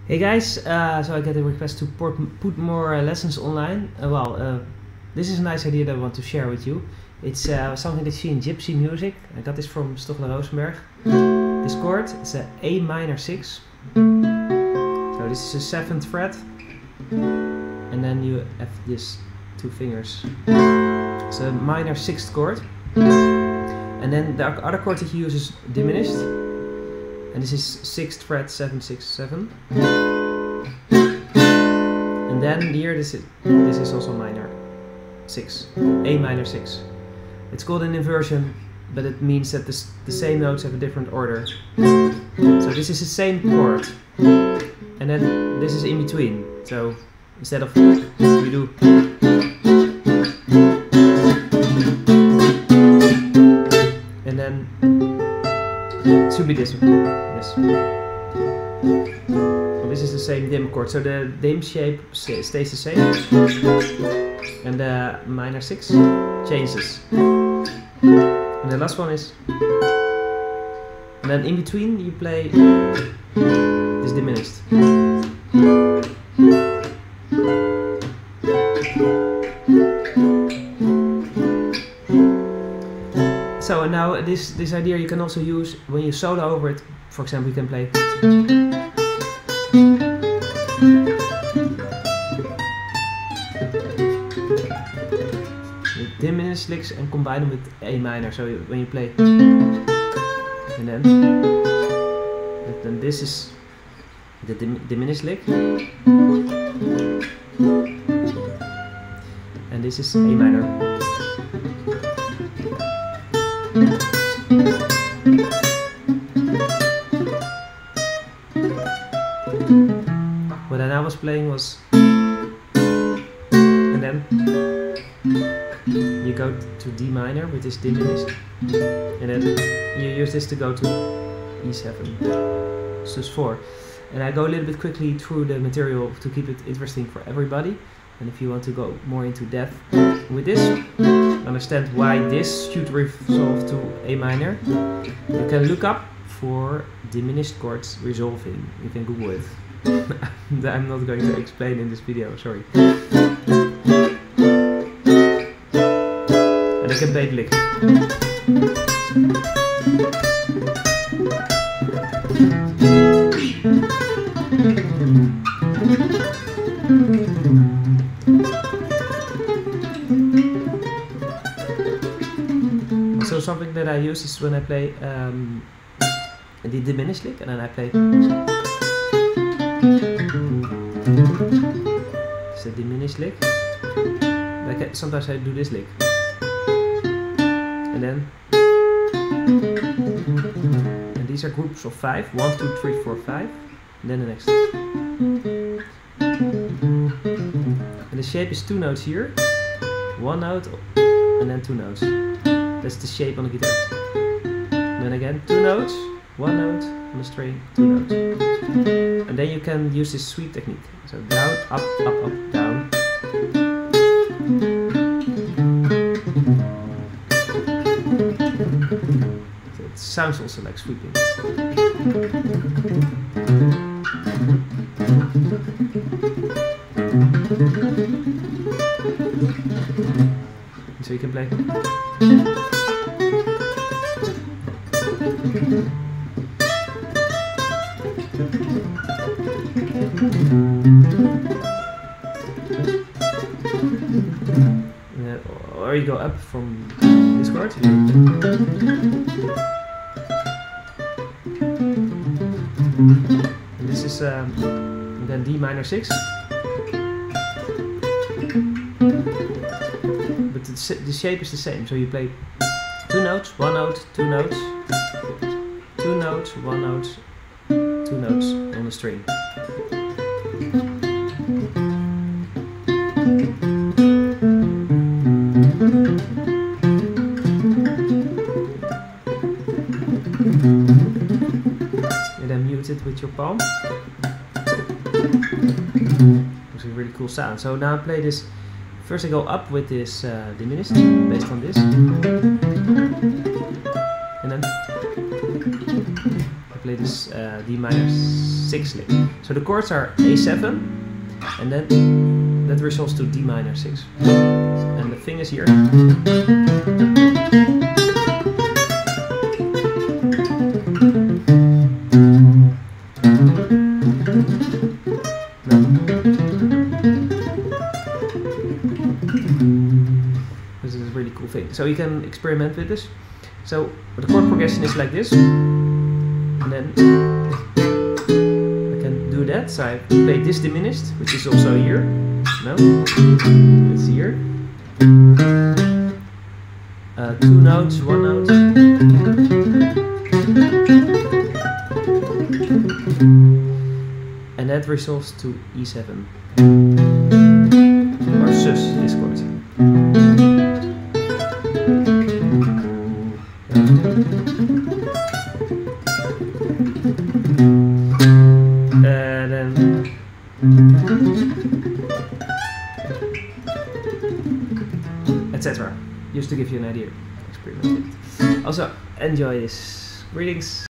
Hey guys, so I get a request to put more lessons online. This is a nice idea that I want to share with you. It's something that you see in gypsy music. I got this from Stoffel Rosenberg. This chord is a A minor 6. So this is a 7th fret. And then you have this two fingers. It's a minor 6th chord. And then the other chord that you use is diminished. And this is 6th fret 7 6 7. And then here this is also minor 6, A minor 6. It's called an inversion, but it means that the same notes have a different order. So this is the same chord, and then this is in between. So instead of you do, and then it should be this one. Yes. So this is the same dim chord. So the dim shape stays the same, and the minor 6 changes. And the last one is, and then in between you play this diminished. So now this idea you can also use when you solo over it. For example, you can play with diminished licks and combine them with A minor. So when you play, and then this is the diminished lick, and this is A minor. What I now was playing was, and then you go to D minor with this diminished, and then you use this to go to E7, sus 4. And I go a little bit quickly through the material to keep it interesting for everybody. And if you want to go more into depth with this, understand why this should resolve to A minor, you can look up for diminished chords resolving. You can Google it. I'm not going to explain in this video, sorry. And I can play the lick. So something that I use is when I play the diminished lick, and then I play it's a diminished lick. Like sometimes I do this lick, and then, and these are groups of 5, 1, 2, 3, 4, 5, and then the next. And the shape is 2 notes here, 1 note, and then 2 notes. That's the shape on the guitar. And then again, 2 notes, 1 note on the string, 2 notes. And then you can use this sweep technique. So down, up, up, up, down. So it sounds also like sweeping. So you can play. Or you go up from this chord. And this is then D minor 6. But the shape is the same. So you play 2 notes, 1 note, 2 notes, 2 notes, 1 note, 2 notes on the string. And then mute it with your palm. It's a really cool sound. So now I play this. First I go up with this diminished, based on this. And then I play this D minor 6 lick. So the chords are A7, and then that resolves to D minor 6. And the thing is here. This is a really cool thing. So you can experiment with this. So the chord progression is like this, and then I can do that. So I play this diminished, which is also here. No, it's here. 2 notes, 1 note. And that resolves to E7. Or sus, this chord. Then etc. Just to give you an idea. Experiment it. Also, enjoy this. Greetings.